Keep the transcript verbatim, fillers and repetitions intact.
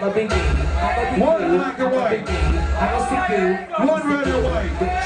I'm a biggie. I'm a biggie. One black and white. I'm a biggie. I'm a biggie. One red and white.